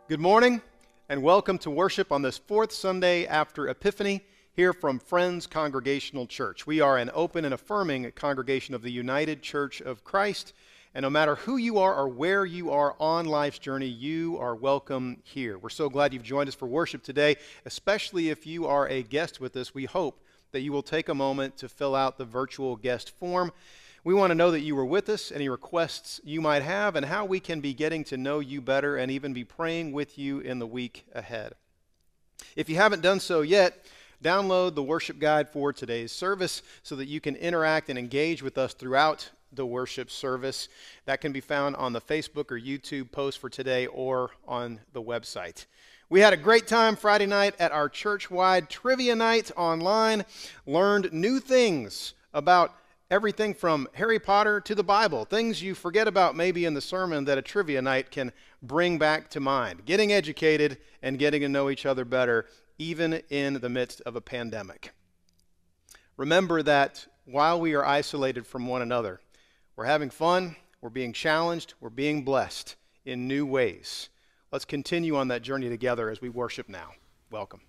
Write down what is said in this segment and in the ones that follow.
Good morning and welcome to worship on this fourth Sunday after Epiphany here from Friends Congregational Church. We are an open and affirming congregation of the United Church of Christ, and no matter who you are or where you are on life's journey, you are welcome here. We're so glad you've joined us for worship today, especially if you are a guest with us. We hope that you will take a moment to fill out the virtual guest form. We want to know that you were with us, any requests you might have, and how we can be getting to know you better and even be praying with you in the week ahead. If you haven't done so yet, download the worship guide for today's service so that you can interact and engage with us throughout the worship service. That can be found on the Facebook or YouTube post for today or on the website. We had a great time Friday night at our church-wide trivia night online, learned new things about everything from Harry Potter to the Bible, things you forget about maybe in the sermon that a trivia night can bring back to mind. Getting educated and getting to know each other better, even in the midst of a pandemic. Remember that while we are isolated from one another, we're having fun, we're being challenged, we're being blessed in new ways. Let's continue on that journey together as we worship now. Welcome.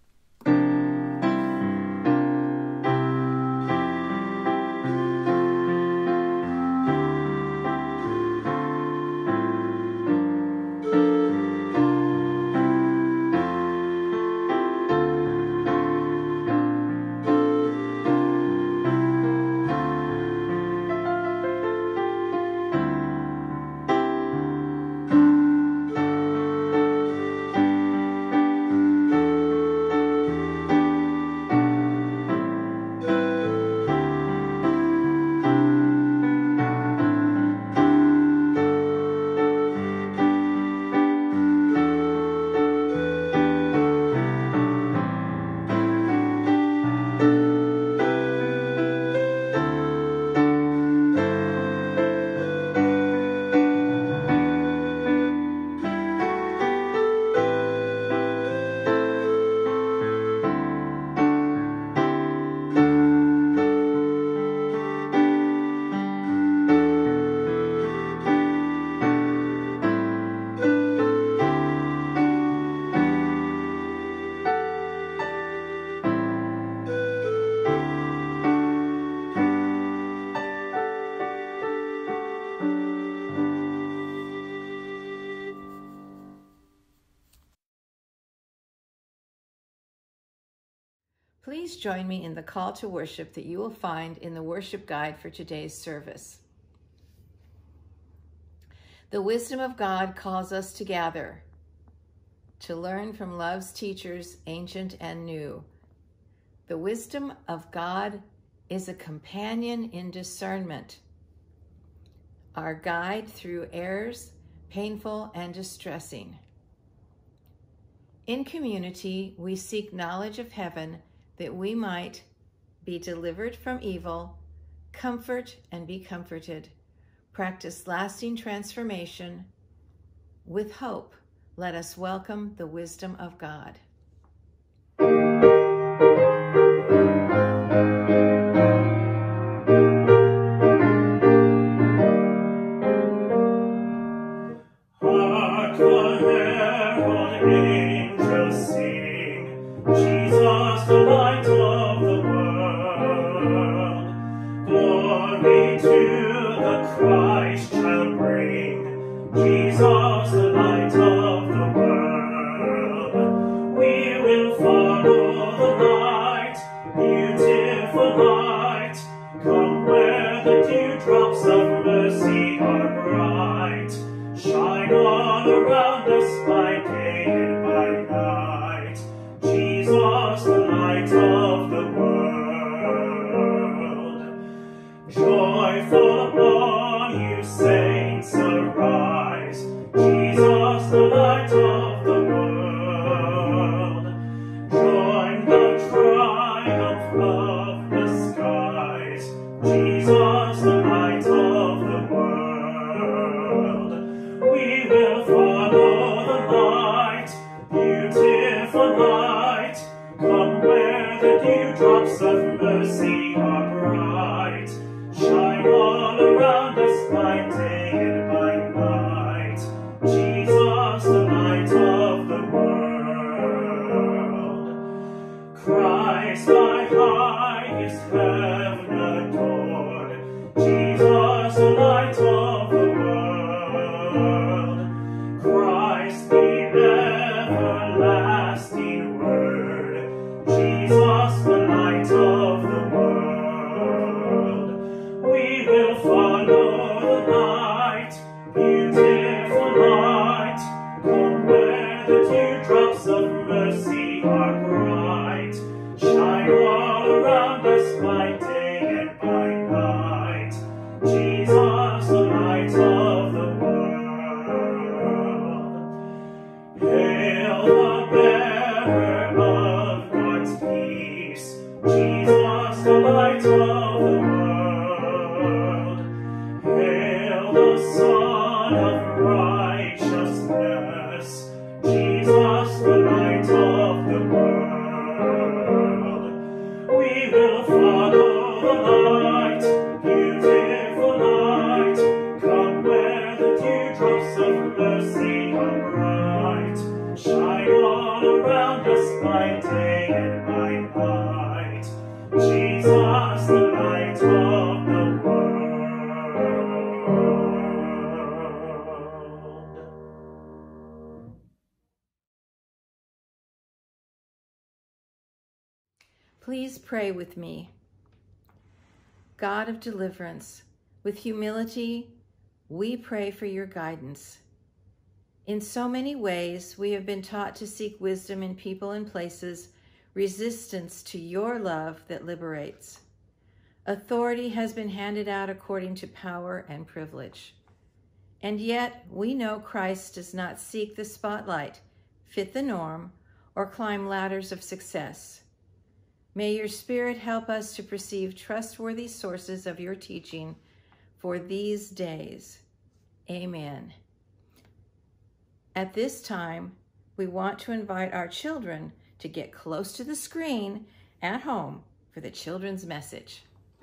Please join me in the call to worship that you will find in the worship guide for today's service. The wisdom of God calls us to gather, to learn from love's teachers, ancient and new. The wisdom of God is a companion in discernment, our guide through errors, painful and distressing. In community, we seek knowledge of heaven that we might be delivered from evil, comfort and be comforted, practice lasting transformation. With hope, let us welcome the wisdom of God. Shine all around us by day and by night. Jesus, the light of Please pray with me. God of deliverance, with humility, we pray for your guidance. In so many ways, we have been taught to seek wisdom in people and places, resistance to your love that liberates. Authority has been handed out according to power and privilege. And yet, we know Christ does not seek the spotlight, fit the norm, or climb ladders of success. May your Spirit help us to perceive trustworthy sources of your teaching for these days. Amen. At this time, we want to invite our children to get close to the screen at home for the children's message.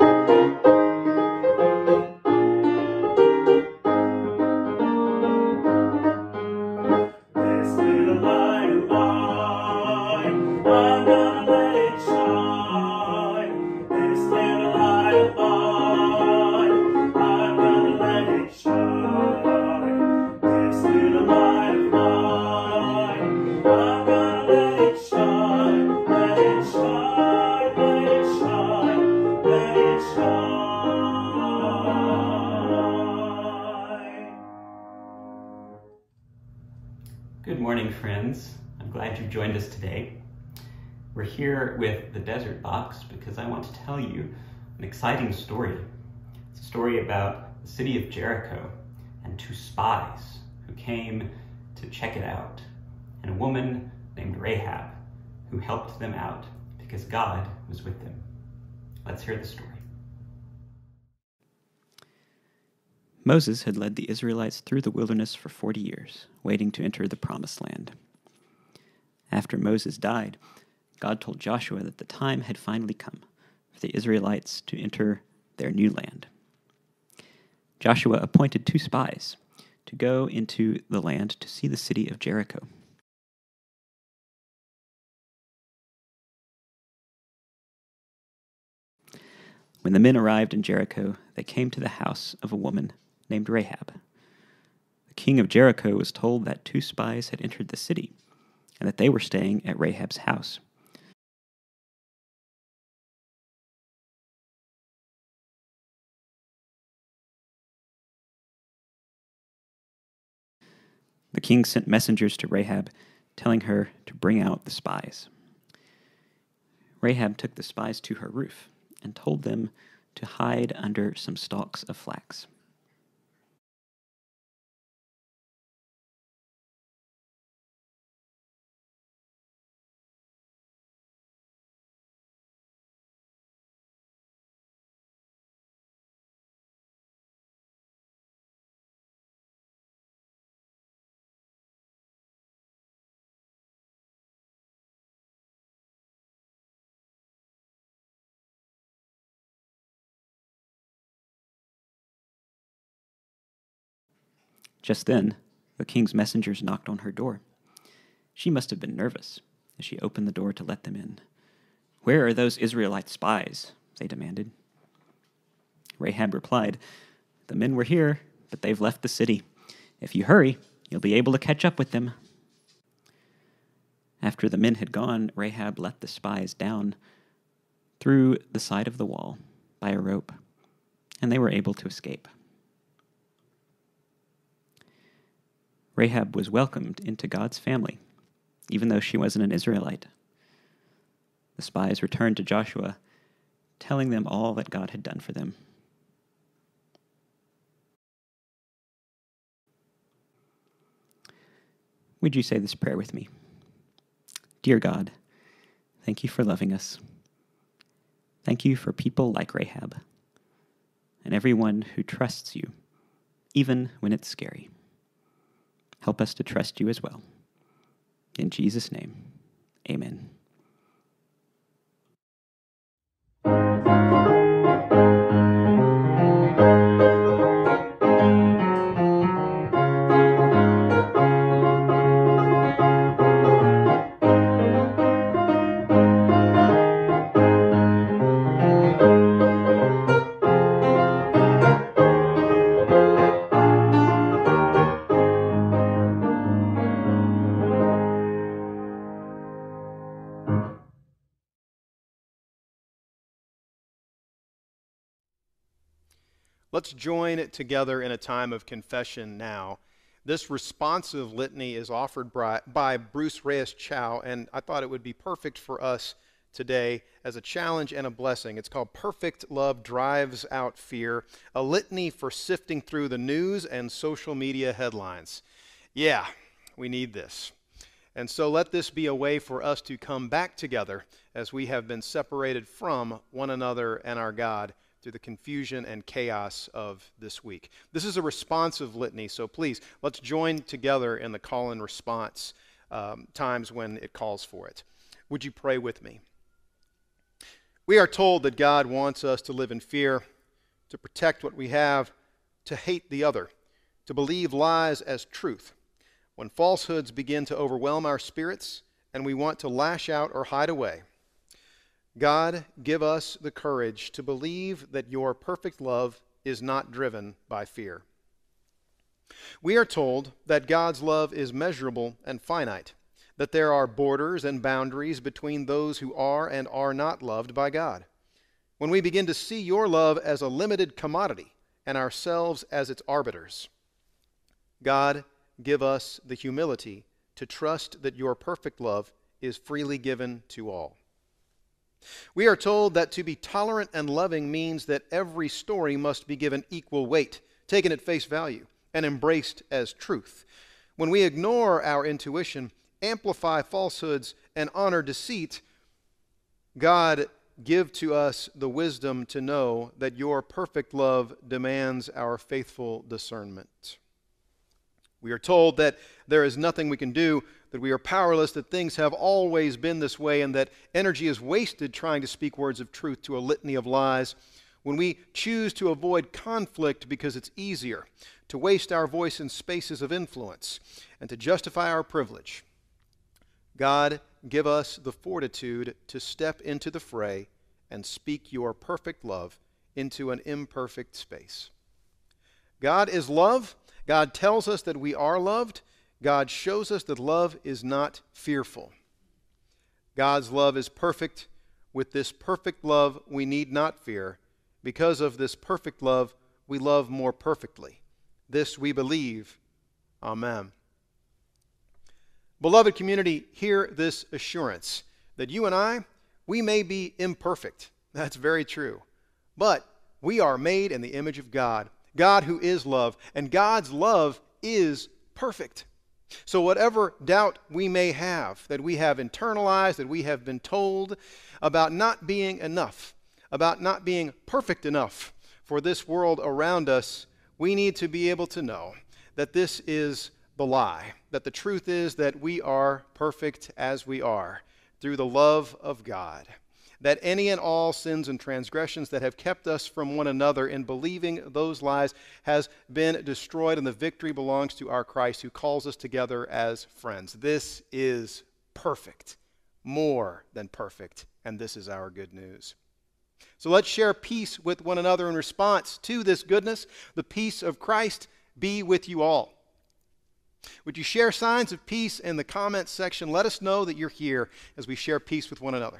Good morning, friends. I'm glad you've joined us today. We're here with the Desert Box because I want to tell you an exciting story. It's a story about the city of Jericho and two spies who came to check it out, and a woman named Rahab who helped them out because God was with them. Let's hear the story. Moses had led the Israelites through the wilderness for 40 years, waiting to enter the Promised Land. After Moses died, God told Joshua that the time had finally come for the Israelites to enter their new land. Joshua appointed two spies to go into the land to see the city of Jericho. When the men arrived in Jericho, they came to the house of a woman named Rahab. The king of Jericho was told that two spies had entered the city and that they were staying at Rahab's house. The king sent messengers to Rahab, telling her to bring out the spies. Rahab took the spies to her roof and told them to hide under some stalks of flax. Just then, the king's messengers knocked on her door. She must have been nervous as she opened the door to let them in. "Where are those Israelite spies?" they demanded. Rahab replied, "The men were here, but they've left the city. If you hurry, you'll be able to catch up with them." After the men had gone, Rahab let the spies down through the side of the wall by a rope, and they were able to escape. Rahab was welcomed into God's family, even though she wasn't an Israelite. The spies returned to Joshua, telling them all that God had done for them. Would you say this prayer with me? Dear God, thank you for loving us. Thank you for people like Rahab and everyone who trusts you, even when it's scary. Help us to trust you as well. In Jesus' name, amen. Let's join together in a time of confession now. This responsive litany is offered by Bruce Reyes-Chow, and I thought it would be perfect for us today as a challenge and a blessing. It's called Perfect Love Drives Out Fear, a litany for sifting through the news and social media headlines. Yeah, we need this. And so let this be a way for us to come back together as we have been separated from one another and our God through the confusion and chaos of this week. This is a responsive litany, so please, let's join together in the call and response times when it calls for it. Would you pray with me? We are told that God wants us to live in fear, to protect what we have, to hate the other, to believe lies as truth. When falsehoods begin to overwhelm our spirits and we want to lash out or hide away, God, give us the courage to believe that your perfect love is not driven by fear. We are told that God's love is measurable and finite, that there are borders and boundaries between those who are and are not loved by God. When we begin to see your love as a limited commodity and ourselves as its arbiters, God, give us the humility to trust that your perfect love is freely given to all. We are told that to be tolerant and loving means that every story must be given equal weight, taken at face value, and embraced as truth. When we ignore our intuition, amplify falsehoods, and honor deceit, God, give to us the wisdom to know that your perfect love demands our faithful discernment. We are told that there is nothing we can do, that we are powerless, that things have always been this way, and that energy is wasted trying to speak words of truth to a litany of lies. When we choose to avoid conflict because it's easier, to waste our voice in spaces of influence, and to justify our privilege, God, give us the fortitude to step into the fray and speak your perfect love into an imperfect space. God is love. God tells us that we are loved. God shows us that love is not fearful. God's love is perfect. With this perfect love, we need not fear. Because of this perfect love, we love more perfectly. This we believe. Amen. Beloved community, hear this assurance that you and I, we may be imperfect. That's very true. But we are made in the image of God, God who is love, and God's love is perfect. So whatever doubt we may have, that we have internalized, that we have been told about not being enough, about not being perfect enough for this world around us, we need to be able to know that this is the lie, that the truth is that we are perfect as we are through the love of God, that any and all sins and transgressions that have kept us from one another in believing those lies has been destroyed, and the victory belongs to our Christ who calls us together as friends. This is perfect, more than perfect, and this is our good news. So let's share peace with one another in response to this goodness. The peace of Christ be with you all. Would you share signs of peace in the comments section? Let us know that you're here as we share peace with one another.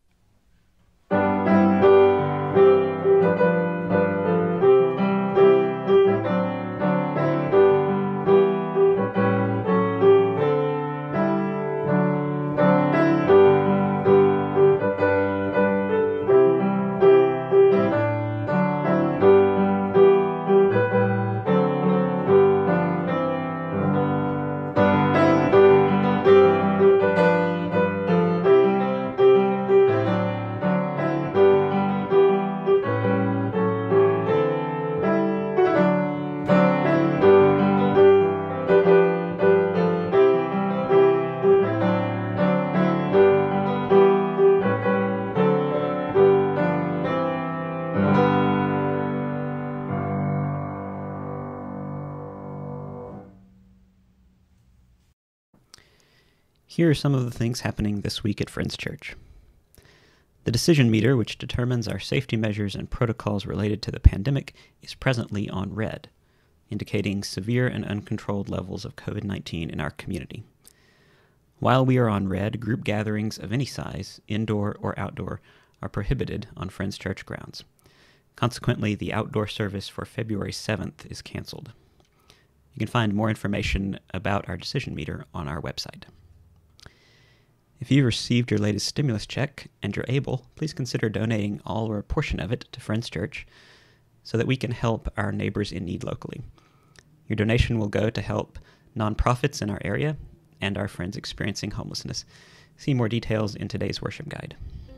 Here are some of the things happening this week at Friends Church. The decision meter, which determines our safety measures and protocols related to the pandemic, is presently on red, indicating severe and uncontrolled levels of COVID-19 in our community. While we are on red, group gatherings of any size, indoor or outdoor, are prohibited on Friends Church grounds. Consequently, the outdoor service for February 7th is canceled. You can find more information about our decision meter on our website. If you received your latest stimulus check and you're able, please consider donating all or a portion of it to Friends Church so that we can help our neighbors in need locally. Your donation will go to help nonprofits in our area and our friends experiencing homelessness. See more details in today's worship guide.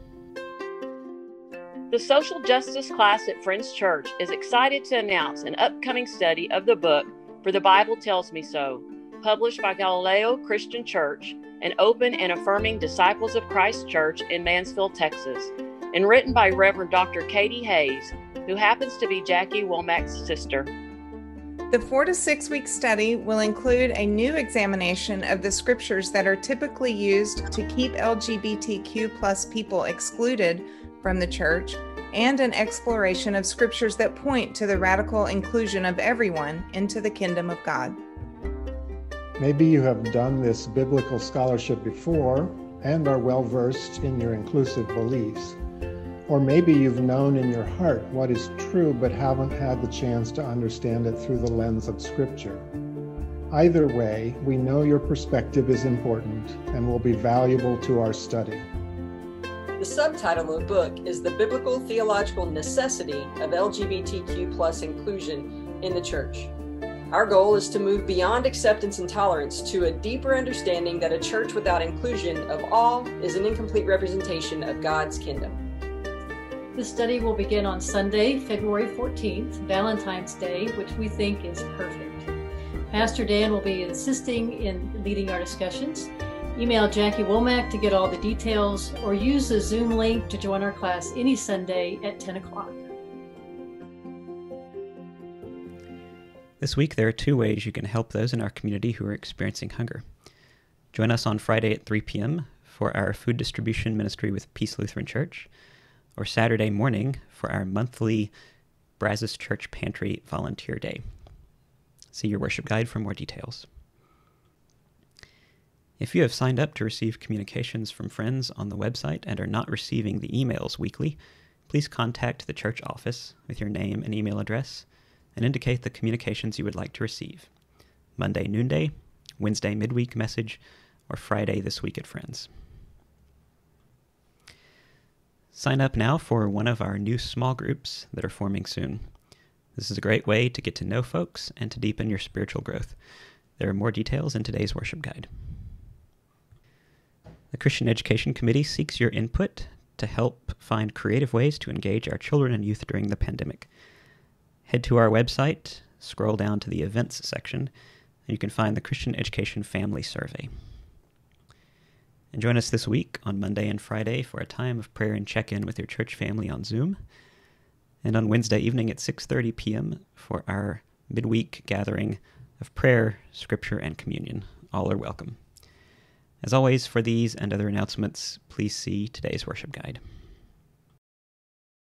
The social justice class at Friends Church is excited to announce an upcoming study of the book For the Bible Tells Me So, published by Galileo Christian Church, an open and affirming Disciples of Christ Church in Mansfield, Texas, and written by Reverend Dr. Katie Hayes, who happens to be Jackie Womack's sister. The 4 to 6 week study will include a new examination of the scriptures that are typically used to keep LGBTQ+ people excluded from the church, and an exploration of scriptures that point to the radical inclusion of everyone into the kingdom of God. Maybe you have done this biblical scholarship before and are well-versed in your inclusive beliefs. Or maybe you've known in your heart what is true but haven't had the chance to understand it through the lens of Scripture. Either way, we know your perspective is important and will be valuable to our study. The subtitle of the book is The Biblical Theological Necessity of LGBTQ+ Inclusion in the Church. Our goal is to move beyond acceptance and tolerance to a deeper understanding that a church without inclusion of all is an incomplete representation of God's kingdom. The study will begin on Sunday, February 14th, Valentine's Day, which we think is perfect. Pastor Dan will be assisting in leading our discussions. Email Jackie Womack to get all the details, or use the Zoom link to join our class any Sunday at 10 o'clock. This week, there are 2 ways you can help those in our community who are experiencing hunger. Join us on Friday at 3 p.m. for our food distribution ministry with Peace Lutheran Church, or Saturday morning for our monthly Brazos Church Pantry Volunteer Day. See your worship guide for more details. If you have signed up to receive communications from friends on the website and are not receiving the emails weekly, please contact the church office with your name and email address and indicate the communications you would like to receive: Monday noonday, Wednesday midweek message, or Friday this week at Friends. Sign up now for one of our new small groups that are forming soon. This is a great way to get to know folks and to deepen your spiritual growth. There are more details in today's worship guide. The Christian Education Committee seeks your input to help find creative ways to engage our children and youth during the pandemic. Head to our website, scroll down to the events section, and you can find the Christian Education Family Survey. And join us this week on Monday and Friday for a time of prayer and check-in with your church family on Zoom, and on Wednesday evening at 6:30 p.m. for our midweek gathering of prayer, scripture, and communion. All are welcome. As always, for these and other announcements, please see today's worship guide.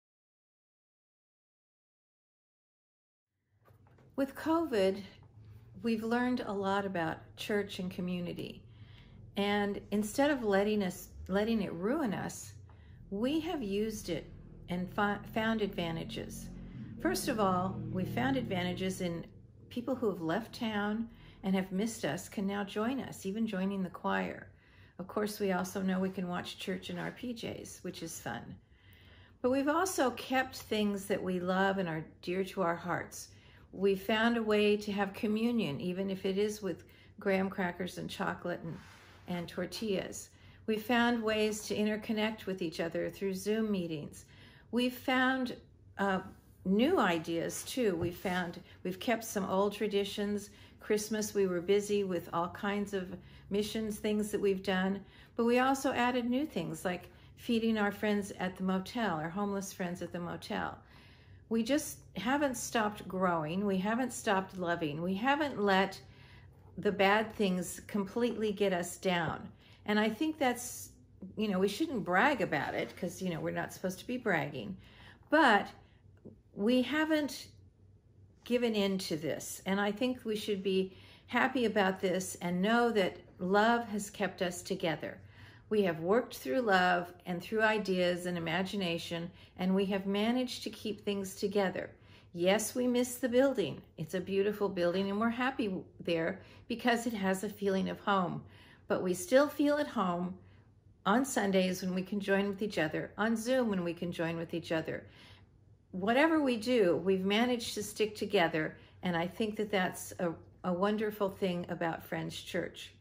With COVID, we've learned a lot about church and community. And instead of letting it ruin us, we have used it and found advantages. First of all, we found advantages in people who have left town and have missed us can now join us, even joining the choir. Of course, we also know we can watch church in our PJs, which is fun. But we've also kept things that we love and are dear to our hearts. We found a way to have communion, even if it is with graham crackers and chocolate and tortillas. We found ways to interconnect with each other through Zoom meetings. We've found new ideas too. We've kept some old traditions. Christmas, we were busy with all kinds of missions, things that we've done, but we also added new things like feeding our friends at the motel, our homeless friends at the motel. We just haven't stopped growing. We haven't stopped loving. We haven't let the bad things completely get us down. And I think that's, we shouldn't brag about it because, we're not supposed to be bragging, but we haven't given in to this. And I think we should be happy about this and know that love has kept us together. We have worked through love and through ideas and imagination, and we have managed to keep things together. Yes, we miss the building. It's a beautiful building, and we're happy there because it has a feeling of home. But we still feel at home on Sundays when we can join with each other, on Zoom when we can join with each other. Whatever we do, we've managed to stick together, and I think that that's a wonderful thing about Friends Church.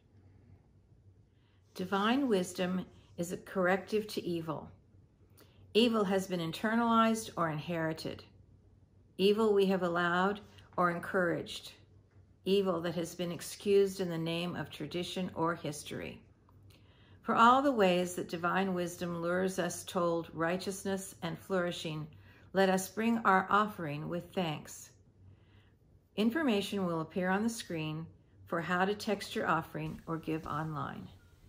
Divine wisdom is a corrective to evil. Evil has been internalized or inherited. Evil we have allowed or encouraged. Evil that has been excused in the name of tradition or history. For all the ways that divine wisdom lures us toward righteousness and flourishing, let us bring our offering with thanks. Information will appear on the screen for how to text your offering or give online.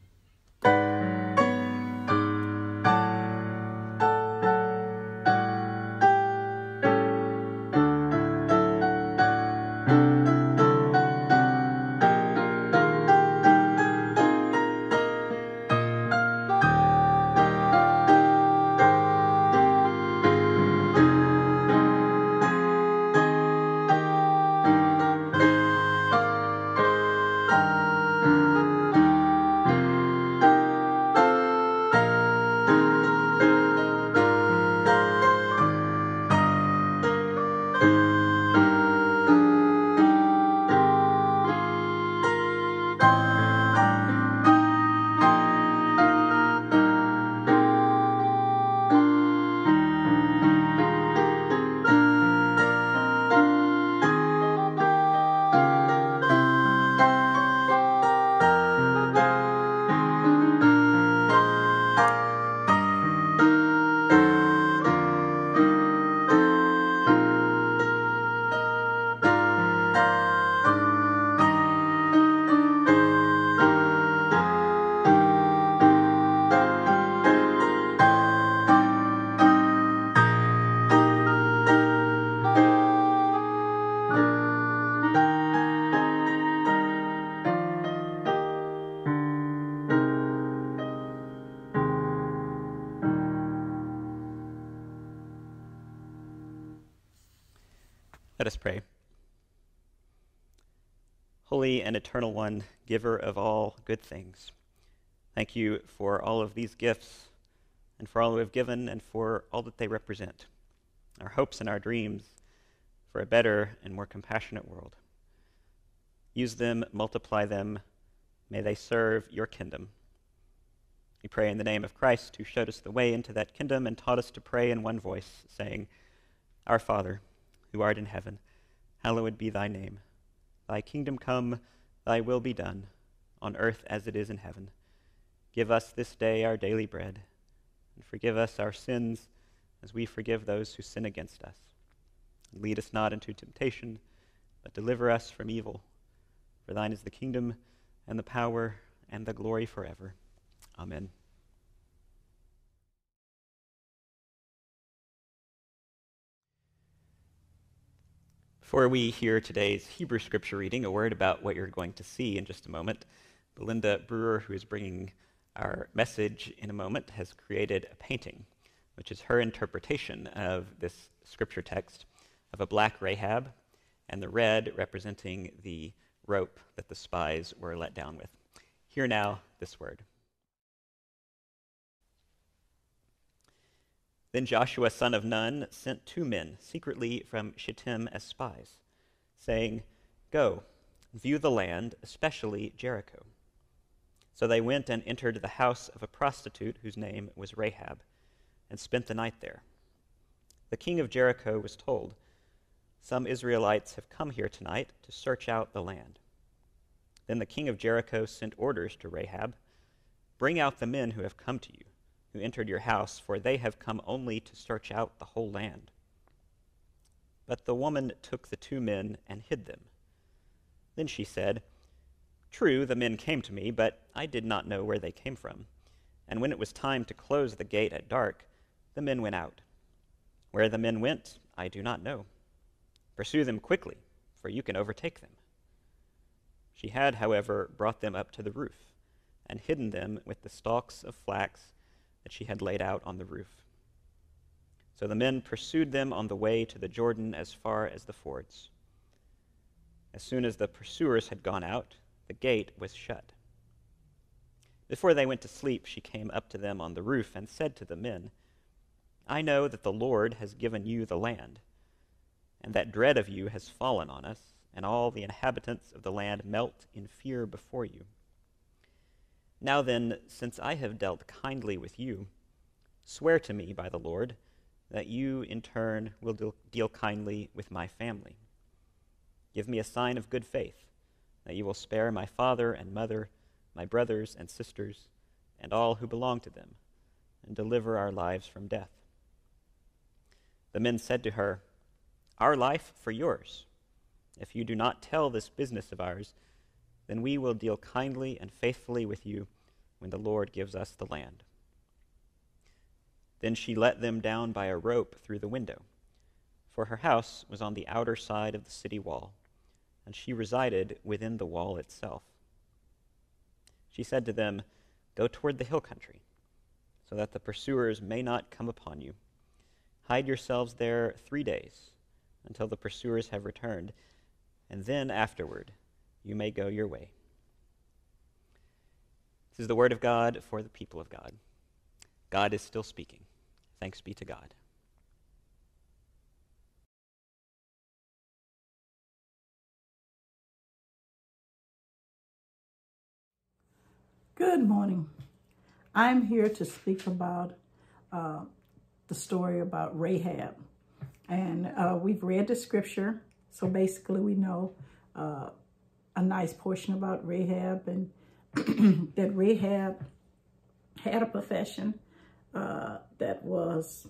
Let us pray. Holy and eternal one, giver of all good things, thank you for all of these gifts and for all we have given and for all that they represent, our hopes and our dreams for a better and more compassionate world. Use them, multiply them, may they serve your kingdom. We pray in the name of Christ, who showed us the way into that kingdom and taught us to pray in one voice, saying, Our Father, who art in heaven, hallowed be thy name. Thy kingdom come, thy will be done, on earth as it is in heaven. Give us this day our daily bread, and forgive us our sins as we forgive those who sin against us. And lead us not into temptation, but deliver us from evil. For thine is the kingdom, and the power, and the glory forever. Amen. Before we hear today's Hebrew scripture reading, a word about what you're going to see in just a moment. Belinda Brewer, who is bringing our message in a moment, has created a painting, which is her interpretation of this scripture text of a black Rahab and the red representing the rope that the spies were let down with. Hear now this word. Then Joshua, son of Nun, sent 2 men secretly from Shittim as spies, saying, "Go, view the land, especially Jericho." So they went and entered the house of a prostitute whose name was Rahab, and spent the night there. The king of Jericho was told, "Some Israelites have come here tonight to search out the land." Then the king of Jericho sent orders to Rahab, "Bring out the men who have come to you, who entered your house, for they have come only to search out the whole land." But the woman took the 2 men and hid them. Then she said, "True, the men came to me, but I did not know where they came from. And when it was time to close the gate at dark, the men went out. Where the men went, I do not know. Pursue them quickly, for you can overtake them." She had, however, brought them up to the roof, and hidden them with the stalks of flax that she had laid out on the roof. So the men pursued them on the way to the Jordan as far as the fords. As soon as the pursuers had gone out, the gate was shut. Before they went to sleep, she came up to them on the roof and said to the men, "I know that the Lord has given you the land, and that dread of you has fallen on us, and all the inhabitants of the land melt in fear before you. Now then, since I have dealt kindly with you, swear to me by the Lord that you in turn will deal kindly with my family. Give me a sign of good faith, that you will spare my father and mother, my brothers and sisters, and all who belong to them, and deliver our lives from death." The men said to her, "Our life for yours. If you do not tell this business of ours, then we will deal kindly and faithfully with you when the Lord gives us the land." Then she let them down by a rope through the window, for her house was on the outer side of the city wall, and she resided within the wall itself. She said to them, "Go toward the hill country, so that the pursuers may not come upon you. Hide yourselves there 3 days, until the pursuers have returned, and then afterward you may go your way." This is the word of God for the people of God. God is still speaking. Thanks be to God. Good morning. I'm here to speak about the story about Rahab. And we've read the scripture, so basically we know a nice portion about Rahab, and that Rahab had a profession that was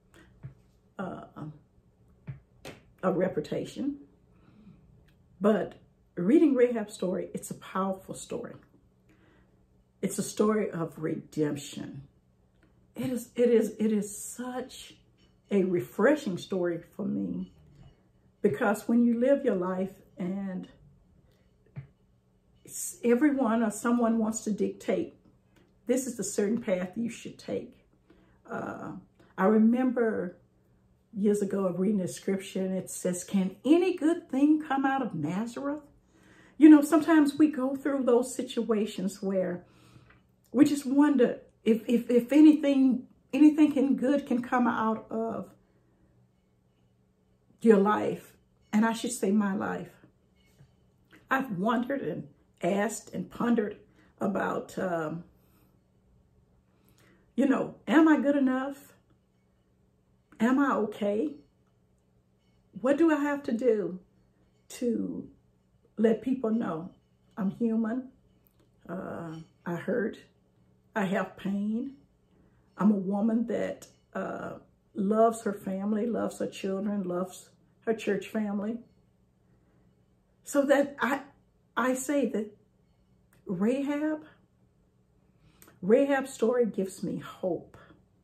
a reputation. But reading Rahab's story, it's a powerful story. It's a story of redemption. It is such a refreshing story for me, because when you live your life and everyone or someone wants to dictate, this is the certain path you should take. I remember years ago of reading the scripture, and it says, "Can any good thing come out of Nazareth?" You know, sometimes we go through those situations where we just wonder if anything good can come out of your life. And I should say my life. I've wondered and asked and pondered about, am I good enough? Am I okay? What do I have to do to let people know I'm human? I hurt. I have pain. I'm a woman that loves her family, loves her children, loves her church family. So that I say that Rahab's story gives me hope.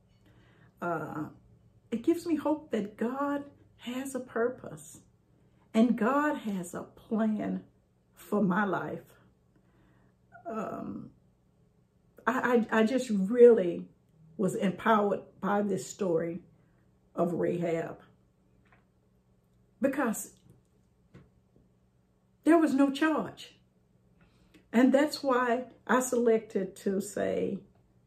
It gives me hope that God has a purpose, And God has a plan for my life. I just really was empowered by this story of Rahab, because there was no charge. And that's why I selected to say,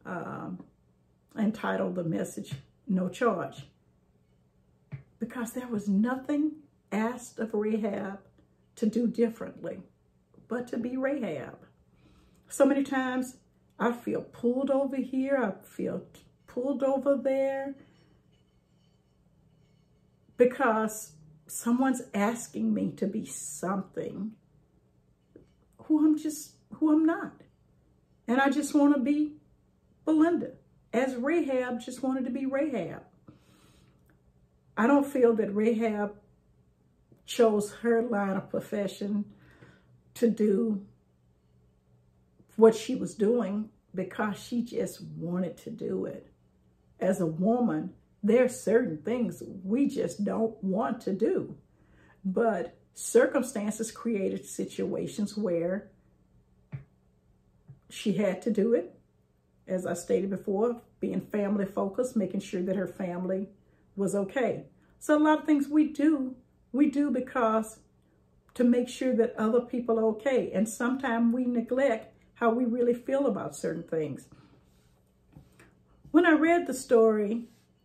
entitle the message, No Charge. Because there was nothing asked of Rahab to do differently, but to be Rahab. So many times I feel pulled over here, I feel pulled over there, because someone's asking me to be something who I'm not. And I just want to be Belinda, as Rahab just wanted to be Rahab. I don't feel that Rahab chose her line of profession to do what she was doing because she just wanted to do it. As a woman, there are certain things we just don't want to do. But circumstances created situations where she had to do it. As I stated before, being family focused, making sure that her family was okay. So a lot of things we do because to make sure that other people are okay. And sometimes we neglect how we really feel about certain things. When I read the story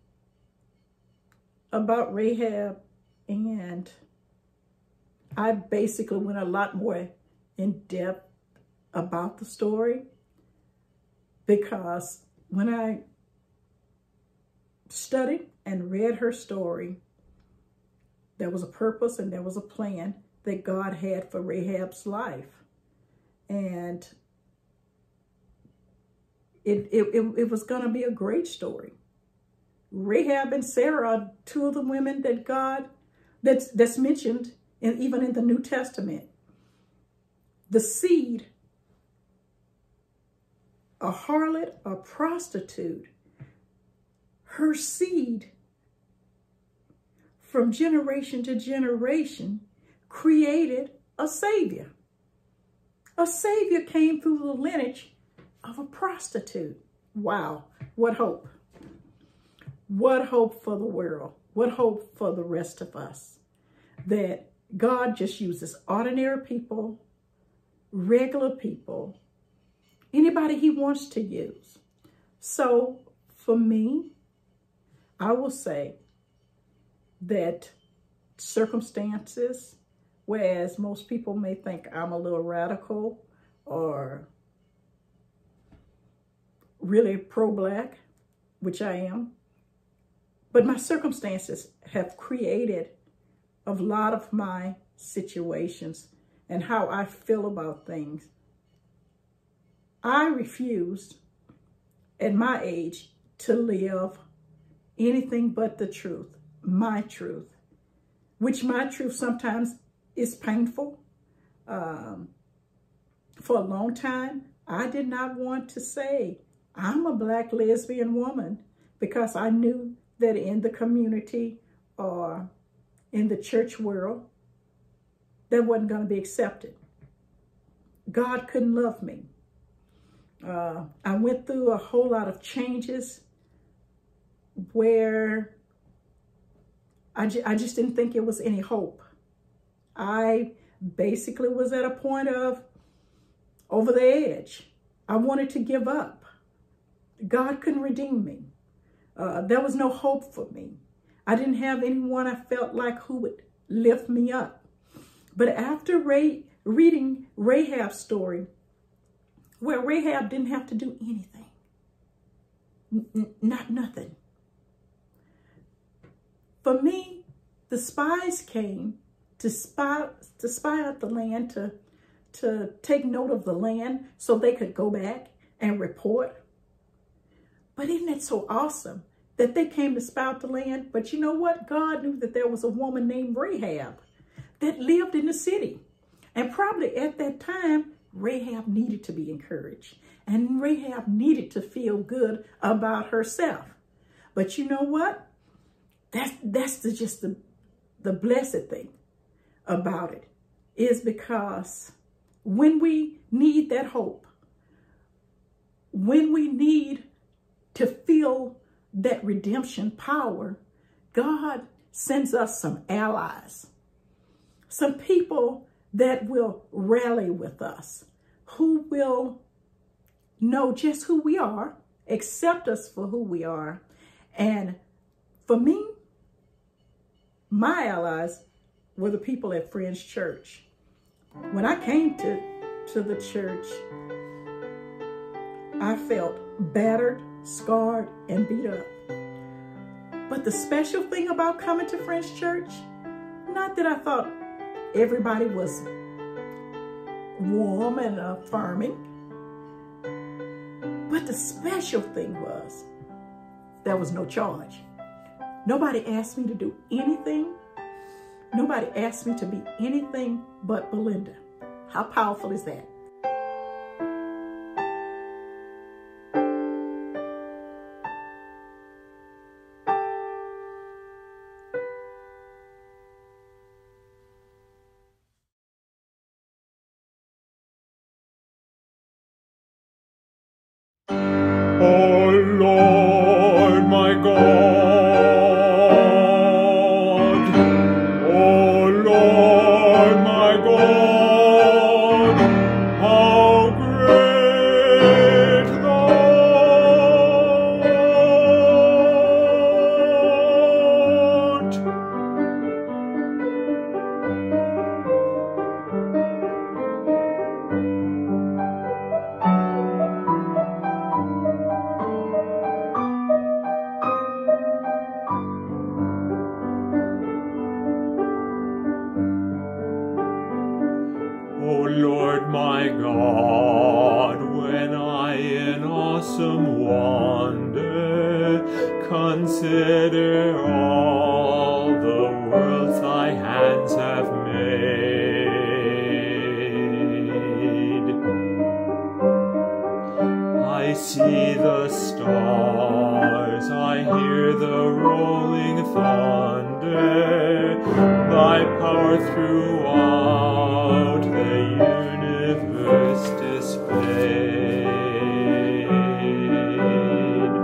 about Rahab, and I basically went a lot more in depth about the story, because when I studied and read her story, there was a purpose and there was a plan that God had for Rahab's life. And it was going to be a great story. Rahab and Sarah are two of the women that God, that's mentioned even in the New Testament. The seed, a harlot, a prostitute, her seed from generation to generation created a savior. A savior came through the lineage of a prostitute. Wow, what hope. What hope for the world. What hope for the rest of us. That God just uses ordinary people, regular people, anybody he wants to use. So for me, I will say that circumstances, whereas most people may think I'm a little radical or really pro-black, which I am, but my circumstances have created a lot of my situations and how I feel about things. I refused at my age to live anything but the truth, my truth, which my truth sometimes is painful. For a long time, I did not want to say I'm a black lesbian woman, because I knew that in the community or in the church world, that wasn't going to be accepted. God couldn't love me. I went through a whole lot of changes where I just didn't think it was any hope. I basically was at a point of over the edge. I wanted to give up. God couldn't redeem me. There was no hope for me. I didn't have anyone I felt like who would lift me up. But after reading Rahab's story, where Rahab didn't have to do anything, nothing. For me, the spies came to spy out the land, to take note of the land so they could go back and report. But isn't it so awesome that they came to spy out the land? But you know what? God knew that there was a woman named Rahab that lived in the city. And probably at that time, Rahab needed to be encouraged. And Rahab needed to feel good about herself. But you know what? That's just the blessed thing. about it is because when we need that hope, when we need to feel that redemption power, God sends us some allies, some people that will rally with us, who will know just who we are, accept us for who we are. And for me, my allies were the people at Friends Church. When I came to the church, I felt battered, scarred, and beat up. But the special thing about coming to Friends Church, not that I thought everybody was warm and affirming, but the special thing was there was no charge. Nobody asked me to do anything. Nobody asked me to be anything but Belinda. How powerful is that? Oh Lord, my God. Oh Lord, my God. How great thou art. O Lord my God, when I in awesome wonder consider all the worlds thy hands have made, I see the stars, I hear the rolling thunder, thy power throughout the universe displayed.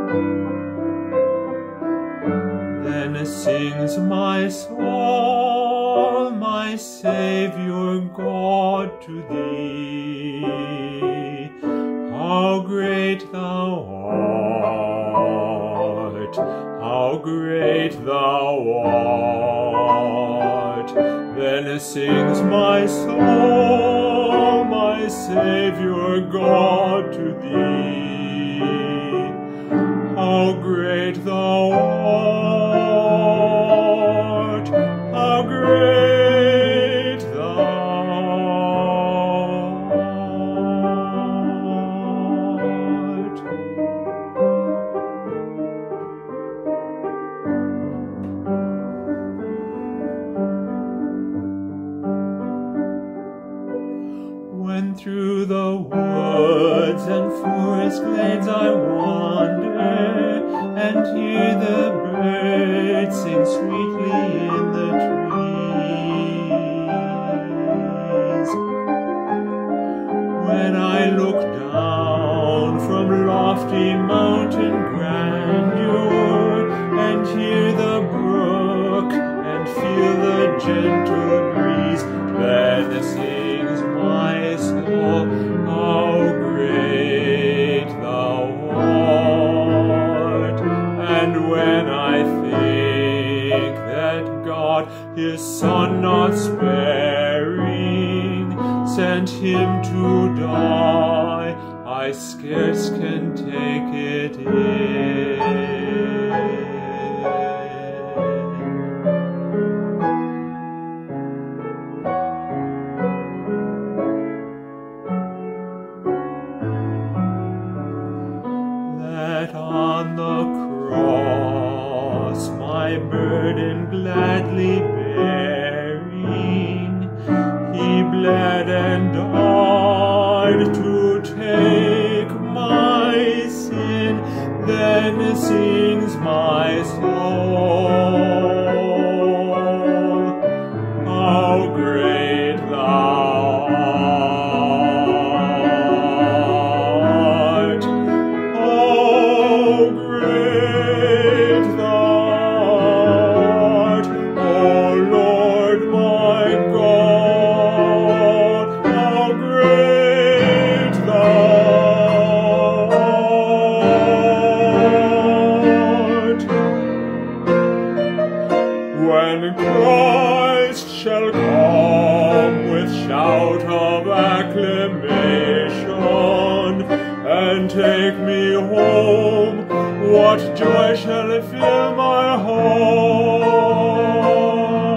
Then sings my soul, my Savior God, to thee. How great thou art, how great thou art. Then sings my soul, my Savior God, to thee. How great thou art, how great thou art. When through the woods and forest glades I wander, and hear the birds sing sweetly in the trees, when I look down from lofty mountain grandeur, and hear the brook and feel the gentle breeze, then sings my soul, how great thou art. And when I think that God, his Son not sparing, sent him to die, I scarce can take it in. That on the cross, my burden gladly bearing, he bled and died to take my sin. Then sings my soul, how great Christ shall come with shout of acclamation and take me home, what joy shall fill my heart?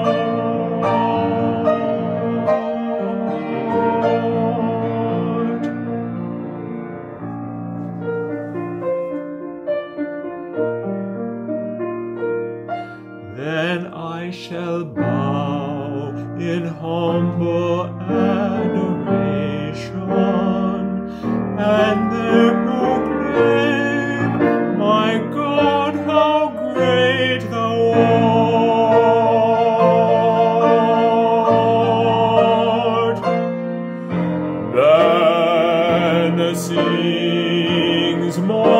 Then I shall bow in humble adoration and there proclaim, my God, how great thou art. Then sings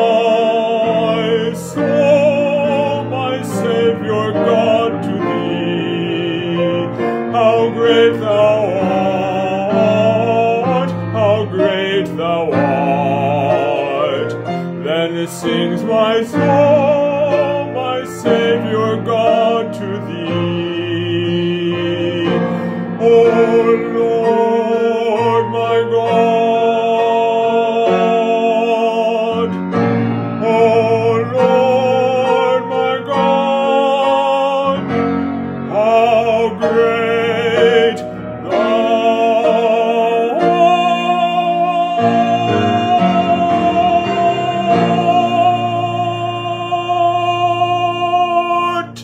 my soul, my Savior God, to thee, how great thou art, how great thou art. Then sings my soul, my Savior God, to thee, O Lord, my God, O Lord, my God, how great thou art.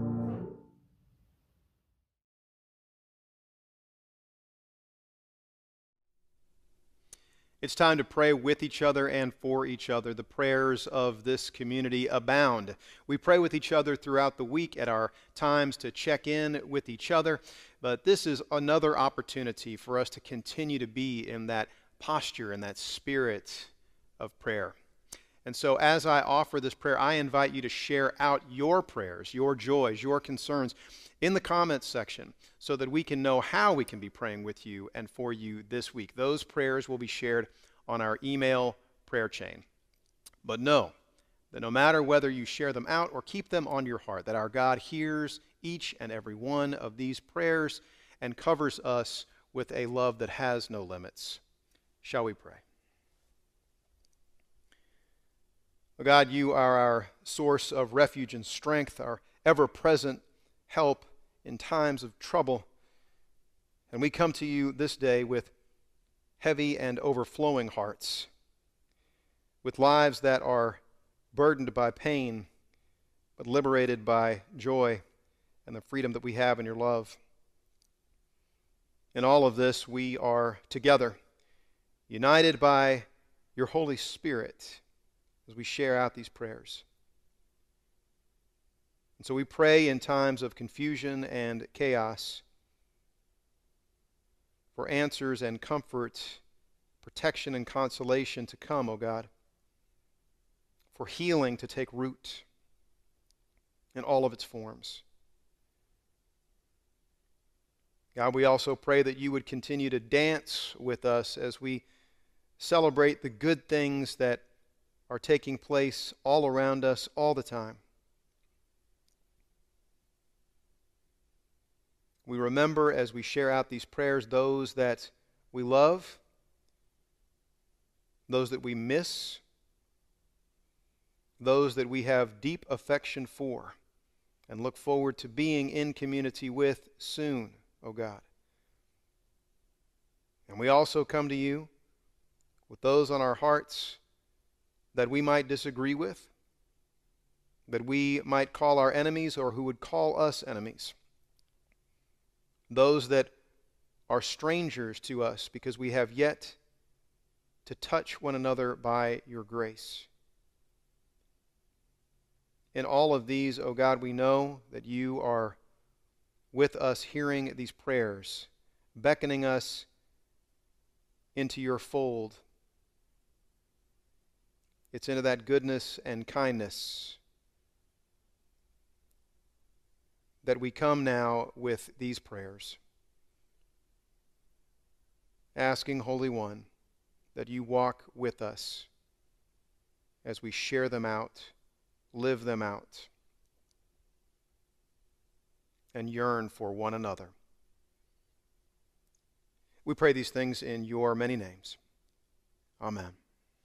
It's time to pray with each other and for each other. The prayers of this community abound. We pray with each other throughout the week at our times to check in with each other, but this is another opportunity for us to continue to be in that posture and that spirit of prayer. And so as I offer this prayer, I invite you to share out your prayers, your joys, your concerns in the comments section so that we can know how we can be praying with you and for you this week. Those prayers will be shared on our email prayer chain. But know that no matter whether you share them out or keep them on your heart, that our God hears each and every one of these prayers and covers us with a love that has no limits. Shall we pray? Oh God, you are our source of refuge and strength, our ever-present help in times of trouble. And we come to you this day with heavy and overflowing hearts, with lives that are burdened by pain, but liberated by joy and the freedom that we have in your love. In all of this, we are together, united by your Holy Spirit as we share out these prayers. And so we pray in times of confusion and chaos for answers and comfort, protection and consolation to come, O God, for healing to take root in all of its forms. God, we also pray that you would continue to dance with us as we celebrate the good things that are taking place all around us all the time. We remember as we share out these prayers those that we love, those that we miss, those that we have deep affection for and look forward to being in community with soon, O God. And we also come to you with those on our hearts that we might disagree with, that we might call our enemies or who would call us enemies. Those that are strangers to us because we have yet to touch one another by your grace. In all of these, O God, we know that you are with us hearing these prayers, beckoning us into your fold. It's into that goodness and kindness that we come now with these prayers, asking, Holy One, that you walk with us as we share them out, live them out. and yearn for one another. We pray these things in your many names. Amen.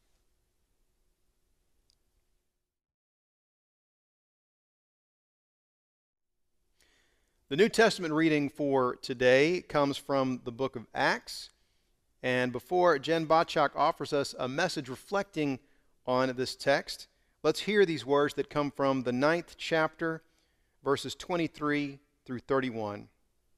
The New Testament reading for today comes from the book of Acts. And before Jen Bachak offers us a message reflecting on this text, let's hear these words that come from the 9th chapter, verses 23 through 31.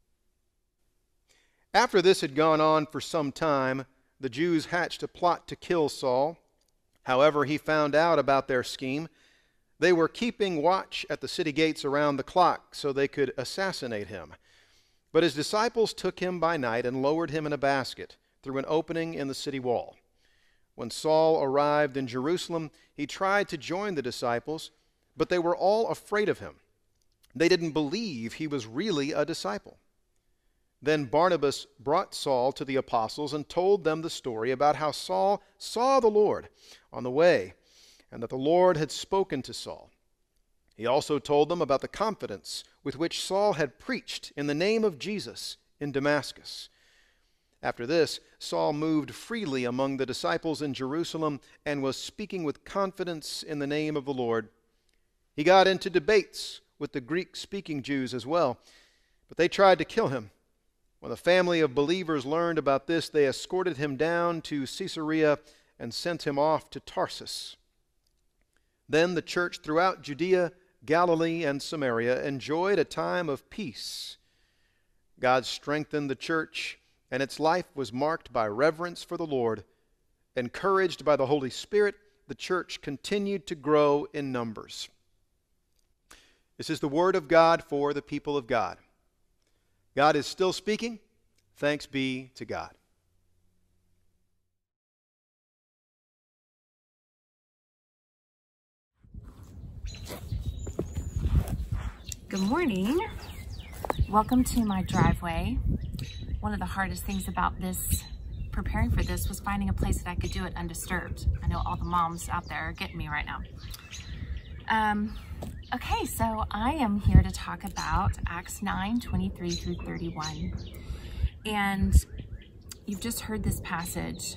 After this had gone on for some time, the Jews hatched a plot to kill Saul. However, he found out about their scheme. They were keeping watch at the city gates around the clock so they could assassinate him. But his disciples took him by night and lowered him in a basket through an opening in the city wall. When Saul arrived in Jerusalem, he tried to join the disciples, but they were all afraid of him. They didn't believe he was really a disciple. Then Barnabas brought Saul to the apostles and told them the story about how Saul saw the Lord on the way, and that the Lord had spoken to Saul. He also told them about the confidence with which Saul had preached in the name of Jesus in Damascus. After this, Saul moved freely among the disciples in Jerusalem and was speaking with confidence in the name of the Lord. He got into debates with the Greek-speaking Jews as well, but they tried to kill him. When the family of believers learned about this, they escorted him down to Caesarea and sent him off to Tarsus. Then the church throughout Judea, Galilee, and Samaria enjoyed a time of peace. God strengthened the church, and its life was marked by reverence for the Lord. Encouraged by the Holy Spirit, the church continued to grow in numbers. This is the word of God for the people of God. God is still speaking. Thanks be to God. Good morning. Welcome to my driveway. One of the hardest things about this, preparing for this, was finding a place that I could do it undisturbed. I know all the moms out there are getting me right now. Okay, so I am here to talk about Acts 9, 23 through 31. And you've just heard this passage.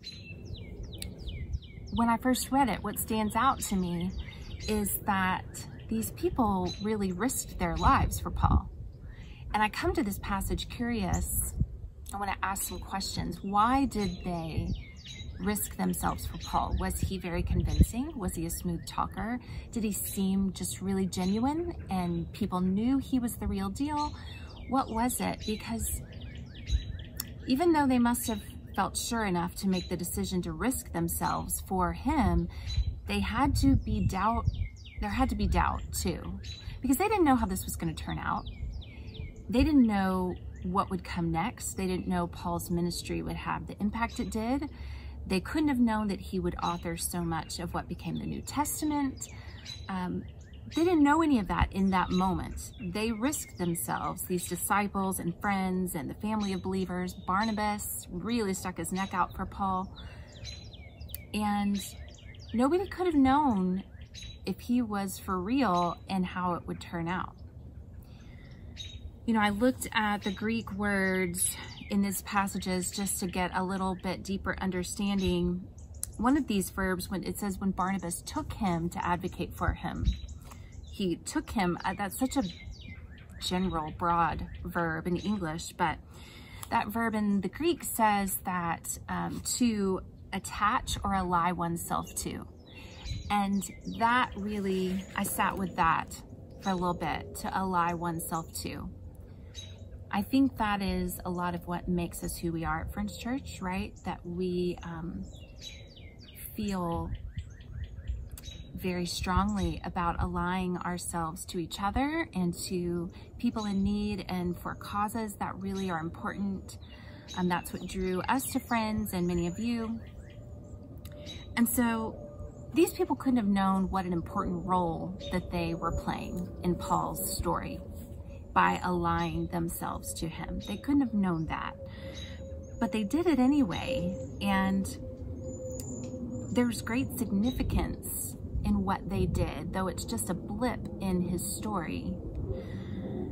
When I first read it, what stands out to me is that these people really risked their lives for Paul. And I come to this passage curious. I want to ask some questions. Why did they risk themselves for Paul? Was he very convincing? Was he a smooth talker? Did he seem just really genuine and people knew he was the real deal? What was it? Because even though they must have felt sure enough to make the decision to risk themselves for him, there had to be doubt too, because they didn't know how this was going to turn out. They didn't know what would come next. They didn't know Paul's ministry would have the impact it did. They couldn't have known that he would author so much of what became the New Testament. They didn't know any of that in that moment. They risked themselves, these disciples and friends and the family of believers. Barnabas really stuck his neck out for Paul. And nobody could have known if he was for real and how it would turn out. You know, I looked at the Greek words in these passages just to get a little bit deeper understanding. One of these verbs, when it says when Barnabas took him to advocate for him, he took him, that's such a general, broad verb in English, but that verb in the Greek says that to attach or ally oneself to. And that really, I sat with that for a little bit, to ally oneself to. I think that is a lot of what makes us who we are at Friends Church, right? That we feel very strongly about allying ourselves to each other and to people in need and for causes that really are important. That's what drew us to Friends and many of you. And so these people couldn't have known what an important role that they were playing in Paul's story by allying themselves to him. They couldn't have known that, but they did it anyway. And there's great significance in what they did, though it's just a blip in his story.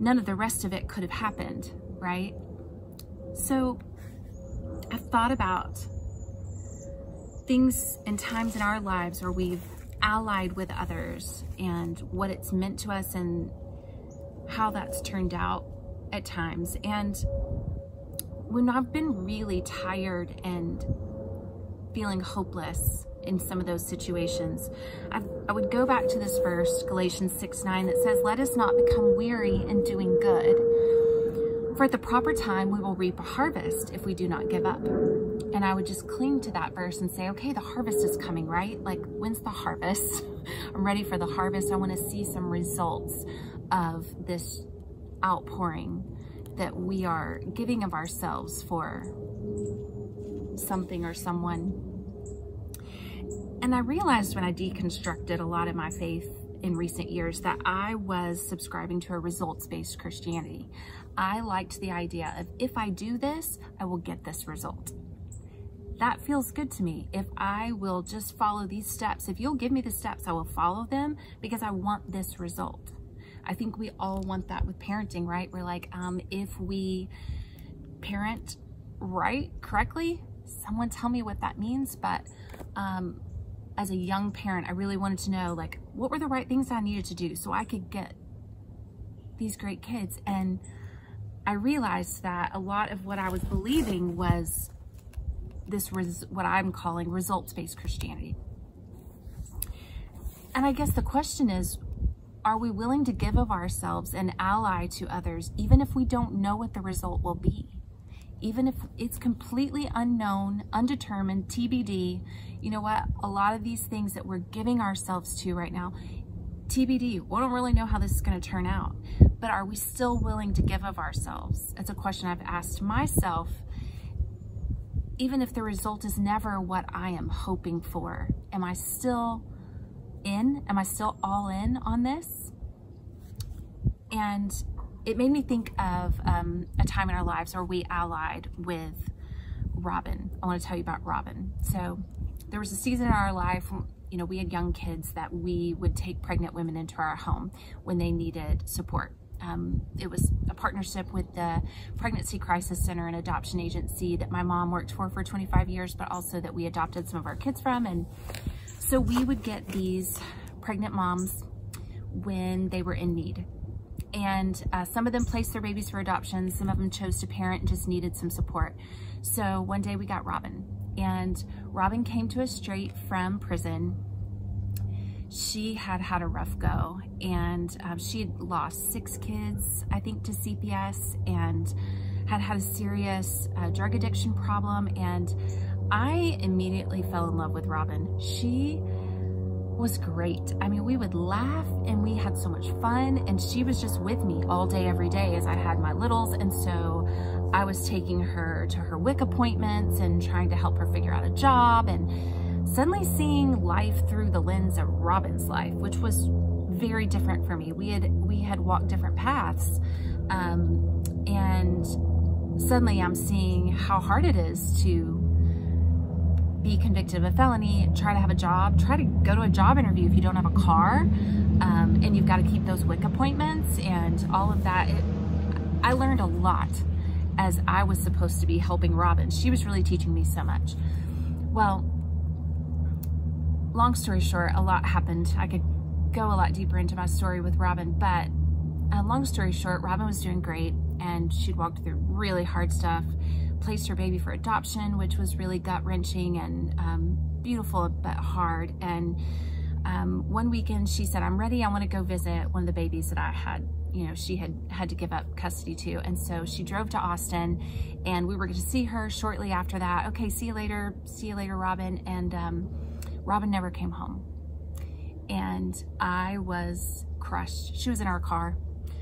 none of the rest of it could have happened, right? So I've thought about things and times in our lives where we've allied with others and what it's meant to us and how that's turned out at times. And when I've been really tired and feeling hopeless in some of those situations, I would go back to this verse, Galatians 6:9, that says, "Let us not become weary in doing good. For at the proper time, we will reap a harvest if we do not give up." And I would just cling to that verse and say, okay, the harvest is coming, right? Like, when's the harvest? I'm ready for the harvest. I want to see some results of this outpouring that we are giving of ourselves for something or someone. And I realized when I deconstructed a lot of my faith in recent years that I was subscribing to a results-based Christianity. I liked the idea of, if I do this, I will get this result. That feels good to me. If I will just follow these steps, if you'll give me the steps, I will follow them because I want this result. I think we all want that with parenting, right? We're like, if we parent correctly, someone tell me what that means. But as a young parent, I really wanted to know, like, what were the right things I needed to do so I could get these great kids. And I realized that a lot of what I was believing was this what I'm calling results-based Christianity. And I guess the question is, are we willing to give of ourselves and ally to others, even if we don't know what the result will be? Even if it's completely unknown, undetermined, TBD, you know what? A lot of these things that we're giving ourselves to right now, TBD, we don't really know how this is going to turn out. But are we still willing to give of ourselves? It's a question I've asked myself, even if the result is never what I am hoping for. Am I still in? Am I still all in on this? And it made me think of a time in our lives where we allied with Robin. I want to tell you about Robin. So there was a season in our life, you know, we had young kids that we would take pregnant women into our home when they needed support. It was a partnership with the Pregnancy Crisis Center, an adoption agency that my mom worked for 25 years, but also that we adopted some of our kids from. And so we would get these pregnant moms when they were in need. And some of them placed their babies for adoption. Some of them chose to parent and just needed some support. So one day we got Robin, and Robin came to us straight from prison. She had had a rough go, and she had lost 6 kids, I think, to CPS, and had had a serious drug addiction problem. And I immediately fell in love with Robin. She was great. I mean, we would laugh and we had so much fun, and she was just with me all day, every day as I had my littles. And so I was taking her to her WIC appointments and trying to help her figure out a job, and suddenly seeing life through the lens of Robin's life, which was very different for me. We had walked different paths, and suddenly I'm seeing how hard it is to be convicted of a felony, try to have a job, try to go to a job interview if you don't have a car, and you've got to keep those WIC appointments and all of that. I learned a lot as I was supposed to be helping Robin. She was really teaching me so much. Well, long story short, a lot happened. I could go a lot deeper into my story with Robin, but long story short, Robin was doing great, and she'd walked through really hard stuff, placed her baby for adoption, which was really gut-wrenching and beautiful but hard. And one weekend she said, I'm ready, I want to go visit one of the babies that I had, you know, she had to give up custody to. And so she drove to Austin, and we were going to see her shortly after that. Okay, see you later, Robin. And Robin never came home, and I was crushed. She was in our car.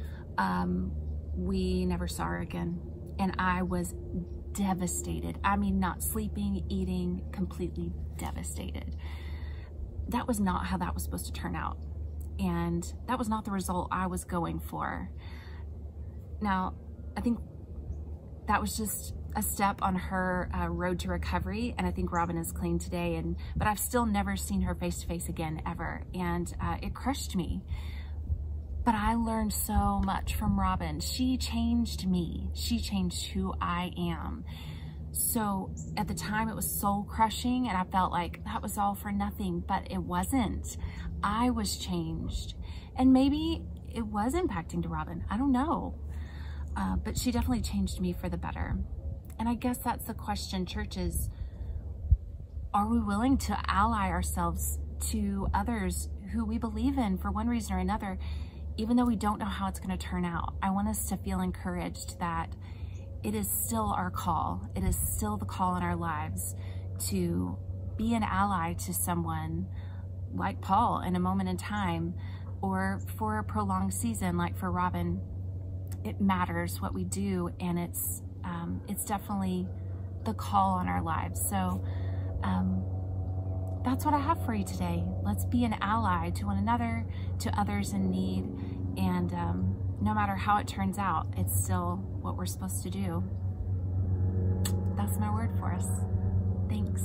We never saw her again, and I was devastated. I mean, not sleeping, eating, completely devastated. That was not how that was supposed to turn out, and that was not the result I was going for. Now, I think that was just a step on her road to recovery, and I think Robin is clean today, but I've still never seen her face to face again, ever, and it crushed me. But I learned so much from Robin. She changed me. She changed who I am. So at the time it was soul crushing and I felt like that was all for nothing, but it wasn't. I was changed. And maybe it was impacting to Robin. I don't know. But she definitely changed me for the better. And I guess that's the question, churches. Are we willing to ally ourselves to others who we believe in for one reason or another, even though we don't know how it's going to turn out? I want us to feel encouraged that it is still our call. It is still the call in our lives to be an ally to someone like Paul in a moment in time, or for a prolonged season like for Robin. It matters what we do, and it's definitely the call on our lives. So that's what I have for you today. Let's be an ally to one another, to others in need, and no matter how it turns out, it's still what we're supposed to do. That's my word for us. Thanks.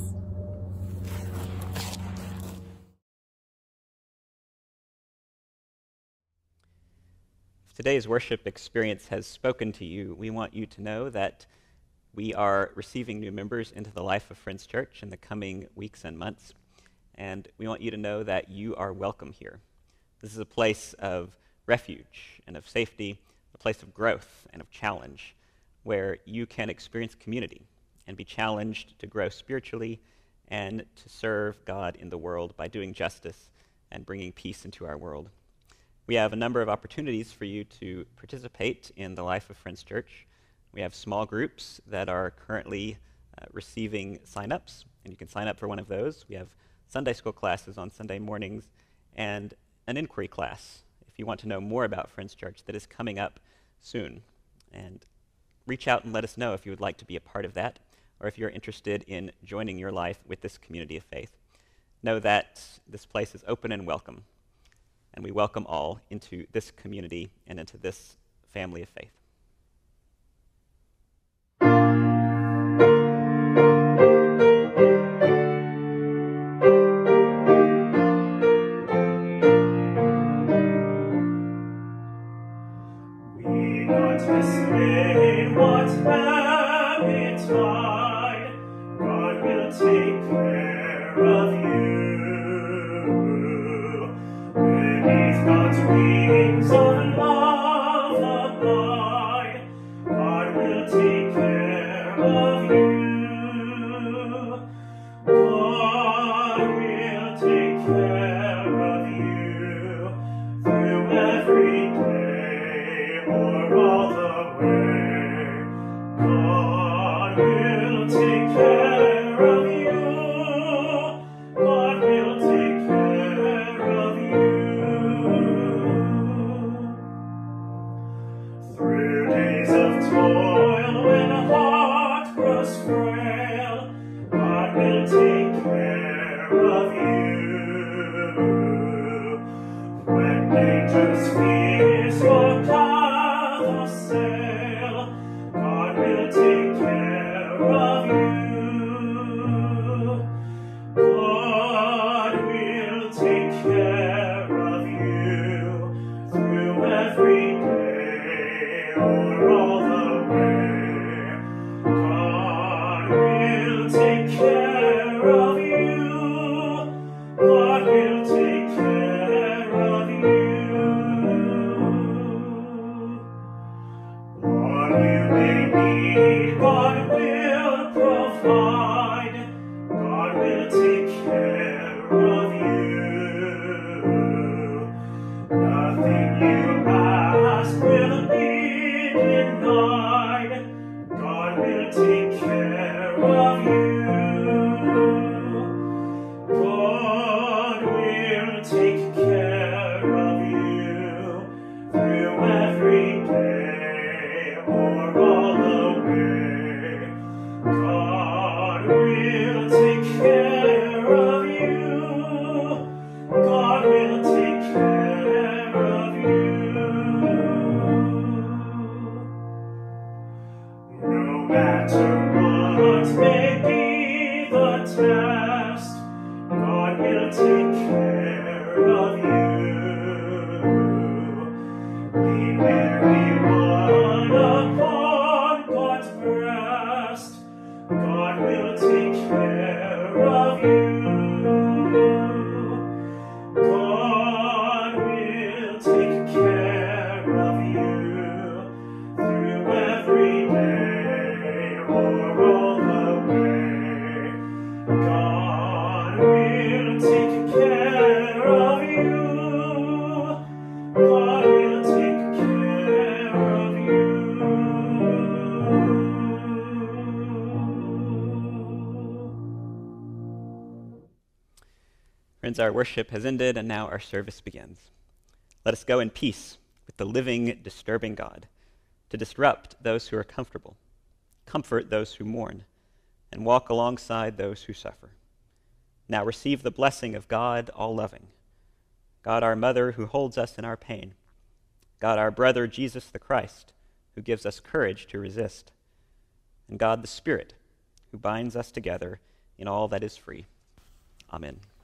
If today's worship experience has spoken to you, we want you to know that we are receiving new members into the life of Friends Church in the coming weeks and months. And we want you to know that you are welcome here. This is a place of refuge and of safety, a place of growth and of challenge, where you can experience community and be challenged to grow spiritually and to serve God in the world by doing justice and bringing peace into our world. We have a number of opportunities for you to participate in the life of Friends Church. We have small groups that are currently receiving sign-ups, and you can sign up for one of those. We have Sunday school classes on Sunday mornings and an inquiry class if you want to know more about Friends Church that is coming up soon. And reach out and let us know if you would like to be a part of that, or if you're interested in joining your life with this community of faith. Know that this place is open and welcome, and we welcome all into this community and into this family of faith. Friends, our worship has ended, and now our service begins. Let us go in peace with the living, disturbing God, to disrupt those who are comfortable, comfort those who mourn, and walk alongside those who suffer. Now receive the blessing of God all-loving, God our Mother who holds us in our pain, God our brother Jesus the Christ, who gives us courage to resist, and God the Spirit, who binds us together in all that is free. Amen.